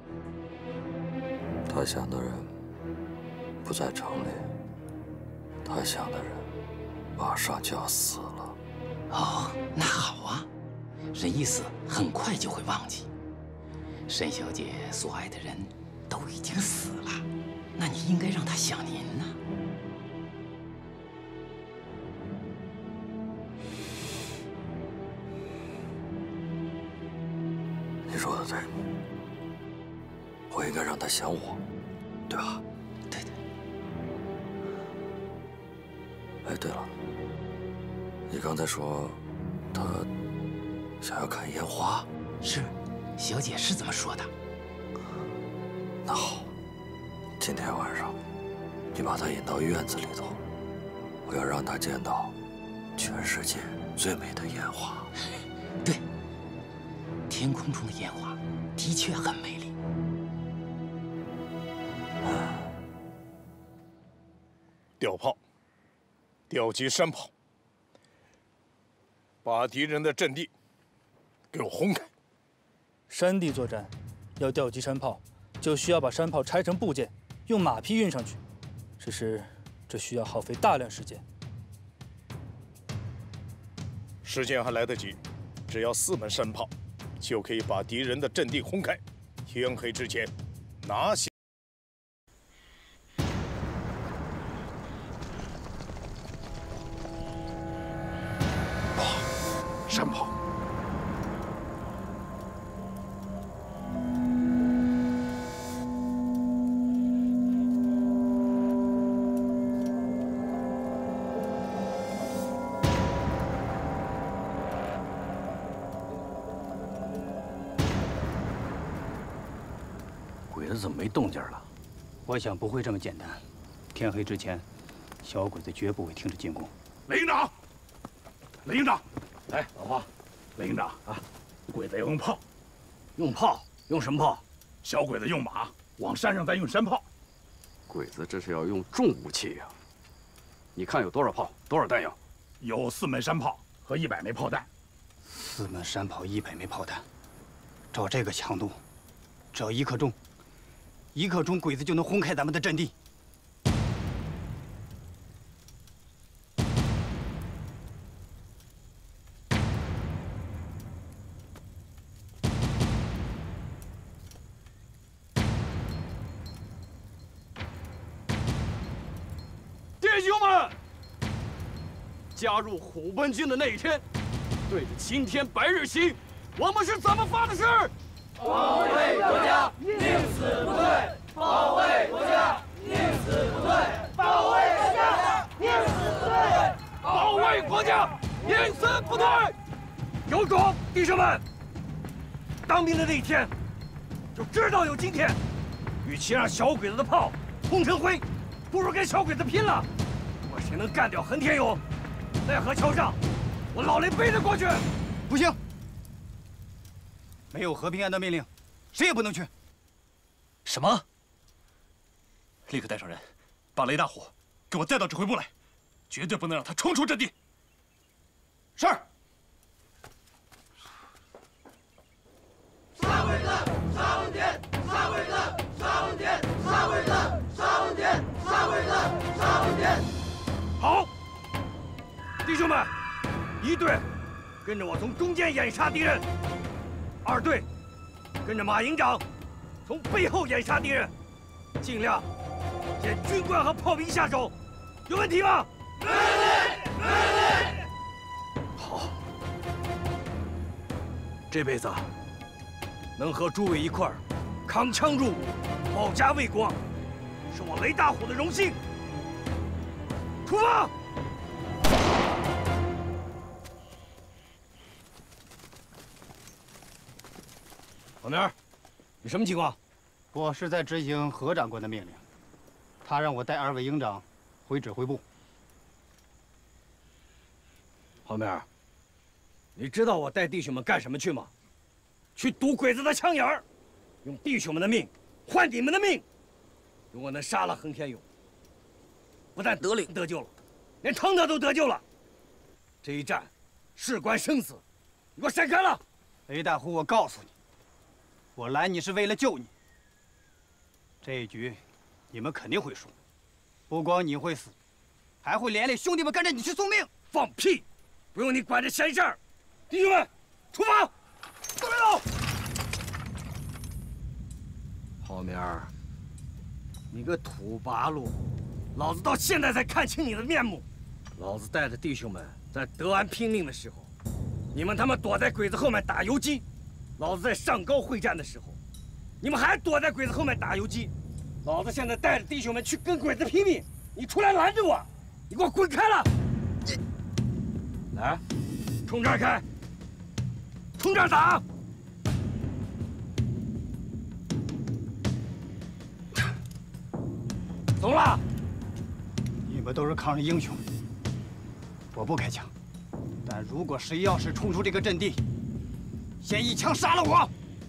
他想的人不在城里，他想的人马上就要死了。 哦，那好啊。人一死，很快就会忘记。沈小姐所爱的人都已经死了，那你应该让她想您呢。 你说的对，我应该让她想我，对吧？ 对的。 哎，对了，你刚才说他想要看烟花？ 是，小姐是这么说的。 那好，今天晚上你把他引到院子里头，我要让他见到全世界最美的烟花。 对，天空中的烟花的确很美丽。 调炮，调集山炮，把敌人的阵地给我轰开。 山地作战，要调集山炮，就需要把山炮拆成部件，用马匹运上去。只是这需要耗费大量时间。 时间还来得及，只要4门山炮，就可以把敌人的阵地轰开。天黑之前拿下。 山炮。 鬼子怎么没动静了？ 我想不会这么简单。天黑之前，小鬼子绝不会停止进攻。 雷营长，雷营长，哎，老花，雷营长啊，鬼子要用炮， 用炮？用什么炮？ 小鬼子用马，往山上再用山炮。 鬼子这是要用重武器呀！你看有多少炮，多少弹药？ 有4门山炮和100枚炮弹。 4门山炮，100枚炮弹，照这个强度，只要1刻钟，鬼子就能轰开咱们的阵地。 弟兄们，加入虎贲军的那一天，对着青天白日旗，我们是怎么发的誓？ 保卫国家，宁死不退！保卫国家，宁死不退！保卫国家，宁死不退！ 保卫国家，宁死不退！ 有种，弟兄们！当兵的那一天，就知道有今天。与其让小鬼子的炮轰成灰，不如跟小鬼子拼了！我谁能干掉横天勇，奈何桥上，我老雷背着过去。 不行，没有和平安的命令，谁也不能去。 什么？立刻带上人，把雷大虎给我带到指挥部来，绝对不能让他冲出阵地。 是。 杀鬼子！杀横天！杀鬼子！杀横天！杀鬼子！杀横天！杀鬼子！杀横天！ 好，弟兄们，一队跟着我从中间掩杀敌人，二队跟着马营长从背后掩杀敌人，尽量先军官和炮兵下手，有问题吗？ 没问题，没问题。 好，这辈子能和诸位一块儿扛枪入伍，保家卫国，是我雷大虎的荣幸。出发！老明儿，你什么情况？ 我是在执行何长官的命令，他让我带2位营长回指挥部。 老明儿，你知道我带弟兄们干什么去吗？去堵鬼子的枪眼儿，用弟兄们的命换你们的命。如果能杀了横天勇，不但德岭得救了，连承德都得救了。这一战事关生死，你给我闪开了！ 雷大虎，我告诉你，我来你是为了救你。这一局，你们肯定会输，不光你会死，还会连累兄弟们跟着你去送命。 放屁！不用你管这闲事儿。弟兄们，出发！动手！郝明儿，你个土八路，老子到现在才看清你的面目。老子带着弟兄们在德安拼命的时候，你们他妈躲在鬼子后面打游击；老子在上高会战的时候，你们还躲在鬼子后面打游击。老子现在带着弟兄们去跟鬼子拼命，你出来拦着我，你给我滚开了！来，冲这儿开，冲这儿打！走了。 你们都是抗日英雄，我不开枪，但如果谁要是冲出这个阵地，先一枪杀了我。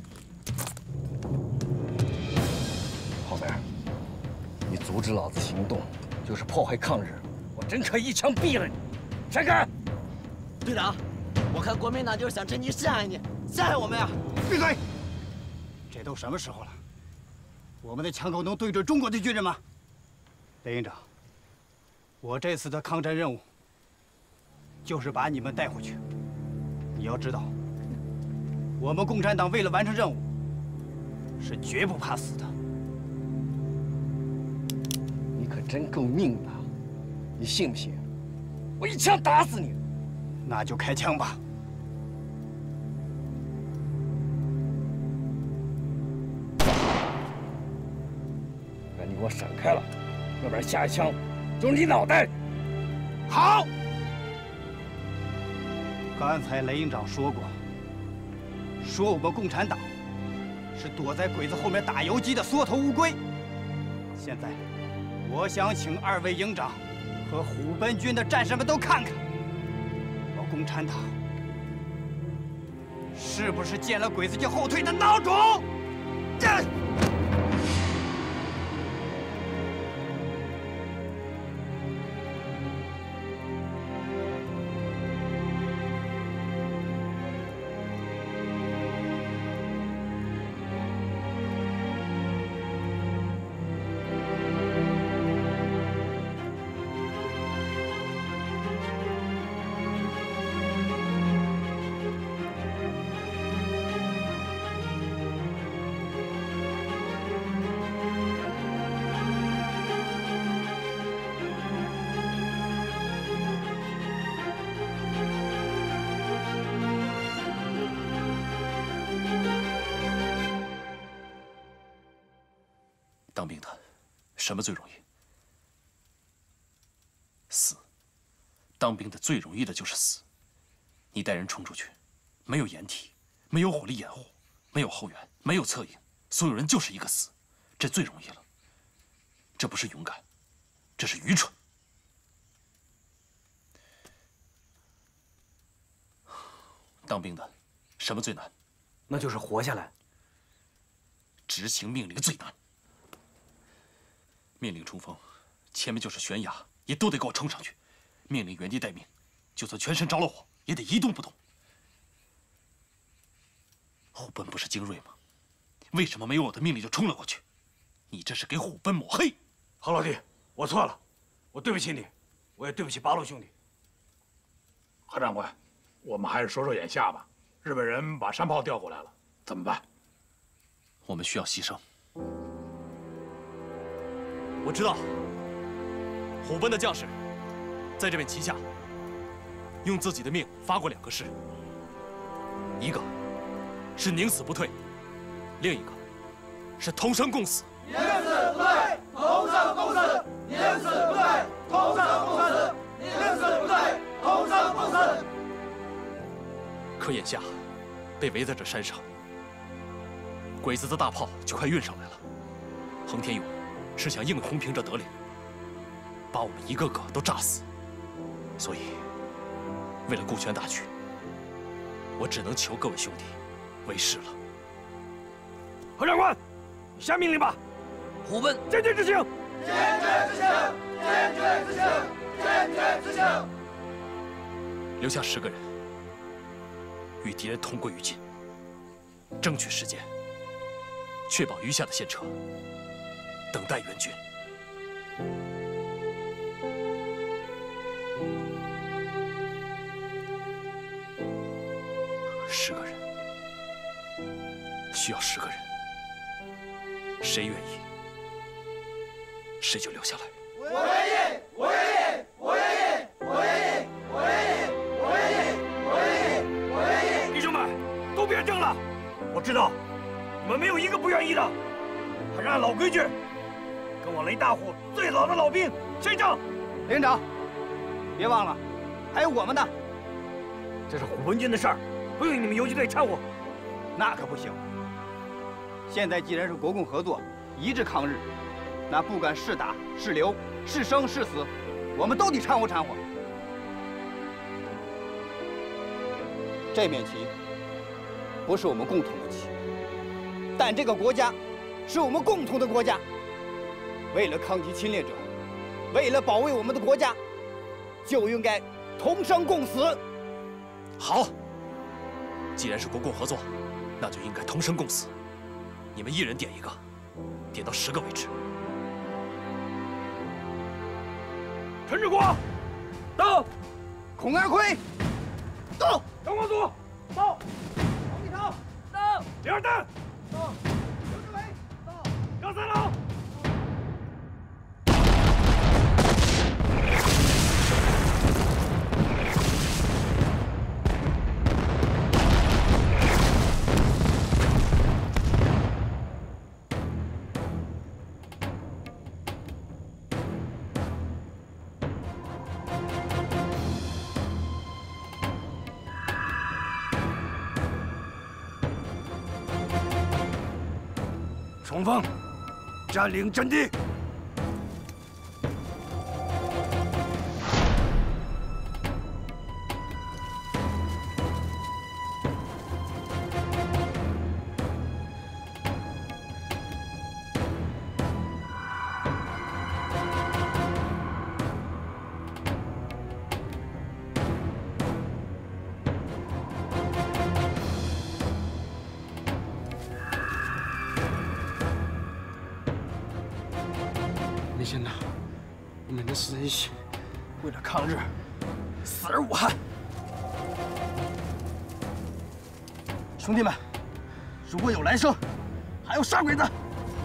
郝明儿，你阻止老子行动，就是破坏抗日，我真可以一枪毙了你！闪开！ 队长，我看国民党就是想趁机陷害你，陷害我们呀！ 闭嘴！这都什么时候了？我们的枪口能对准中国的军人吗？雷营长，我这次的抗战任务就是把你们带回去。你要知道，我们共产党为了完成任务，是绝不怕死的。 你可真够命的，你信不信？我一枪打死你！ 那就开枪吧。 那你给我闪开了，要不然下一枪就是你脑袋。好。 刚才雷营长说过，说我们共产党是躲在鬼子后面打游击的缩头乌龟。现在，我想请2位营长和虎贲军的战士们都看看。共产党是不是见了鬼子就后退的孬种？ 当兵的，什么最容易？死。当兵的最容易的就是死。你带人冲出去， 没有掩体，没有火力掩护，没有后援，没有策应，所有人就是一个死，这最容易了。这不是勇敢，这是愚蠢。当兵的，什么最难？ 那就是活下来。 执行命令最难。命令冲锋，前面就是悬崖，也都得给我冲上去。命令原地待命，就算全身着了火，也得一动不动。虎贲不是精锐吗？为什么没有我的命令就冲了过去？你这是给虎贲抹黑！ 郝老弟，我错了，我对不起你，我也对不起八路兄弟。 何长官，我们还是说说眼下吧。日本人把山炮调过来了，怎么办？ 我们需要牺牲。我知道，虎贲的将士在这片旗下，用自己的命发过2个誓，一个是宁死不退，另一个是同生共死。 宁死不退，同生共死！宁死不退，同生共死！宁死不退，同生共死！ 可眼下被围在这山上，鬼子的大炮就快运上来了。横天勇是想硬轰平这德岭，把我们一个个都炸死。所以，为了顾全大局，我只能求各位兄弟为师了。 何长官，你下命令吧。虎贲坚决执行！ 坚决执行！坚决执行！坚决执行！ 留下10个人，与敌人同归于尽，争取时间，确保余下的县城等待援军。10个人，需要10个人，谁愿意，谁就留下来。 我愿意，我愿意，我愿意，我愿意，我愿意，我愿意，我愿意，我愿意。 弟兄们，都别争了，我知道你们没有一个不愿意的，还是按老规矩，跟我雷大虎最老的老兵宣战。 连长，别忘了，还有我们呢。 这是虎贲军的事儿，不用你们游击队掺和。 那可不行。现在既然是国共合作，一致抗日，那不管是打是留，是生是死，我们都得掺和掺和。这面旗不是我们共同的旗，但这个国家是我们共同的国家。为了抗击侵略者，为了保卫我们的国家，就应该同生共死。 好，既然是国共合作，那就应该同生共死。你们1人点一个，点到10个为止。 陈志国，到； 孔安奎，到； 张光祖，到； 王立涛，到； 李二蛋， 到；刘志伟，到； 张三郎。冲锋，占领阵地。 没想到我们的死人血为了抗日死而无憾。兄弟们，如果有来生，还有杀鬼子。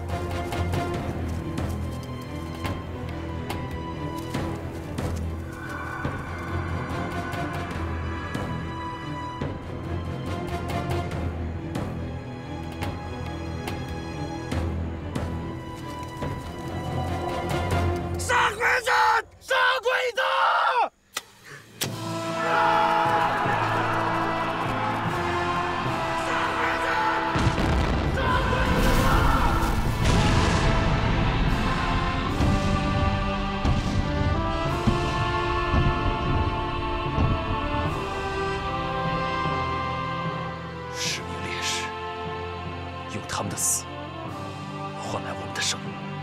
杀鬼子！杀鬼子！ 用他们的死换来我们的生。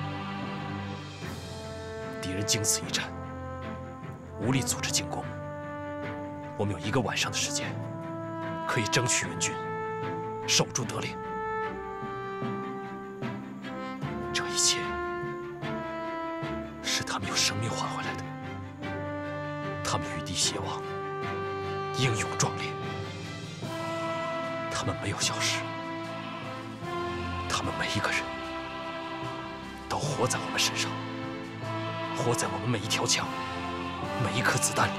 敌人经此一战，无力组织进攻。我们有1个晚上的时间，可以争取援军，守住德令。这一切是他们用生命换回来的。他们与敌偕亡，英勇壮烈。他们没有消失，他们每一个人都活在我们身上，活在我们每一条枪、每一颗子弹里。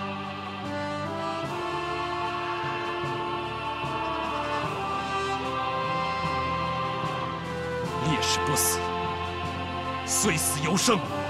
烈士不死，虽死犹生。